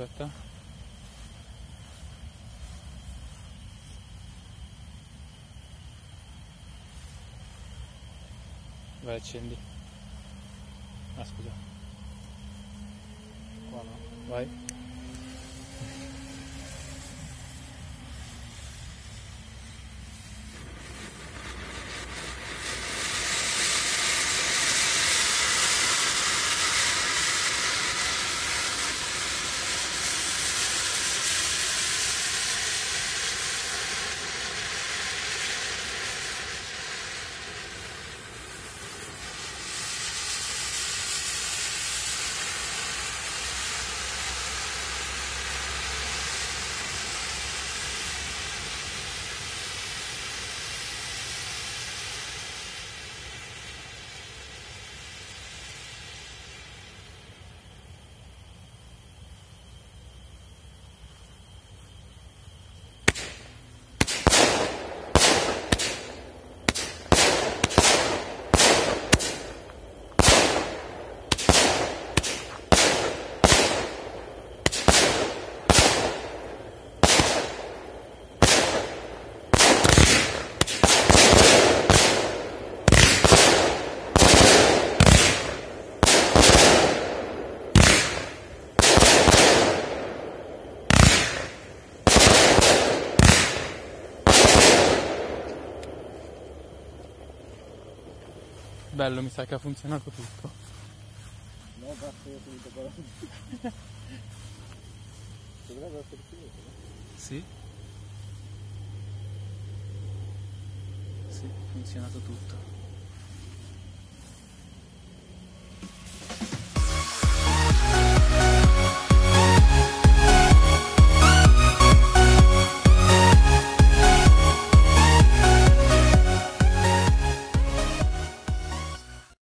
aspetta. Vai, accendi. Ah, scusa. Qua no. Vai. Bello, mi sa che ha funzionato tutto. No, basta, io ho finito però. Dovrebbe essere finito, no? Sì? Sì, ha funzionato tutto.